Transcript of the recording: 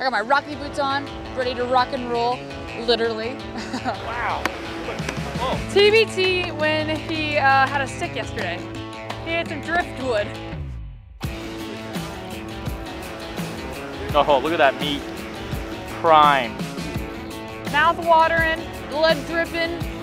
I got my Rocky boots on, ready to rock and roll, literally. Wow. Whoa. TBT when he had a stick yesterday. He had some driftwood. Oh, look at that meat. Prime. Mouth watering, blood dripping.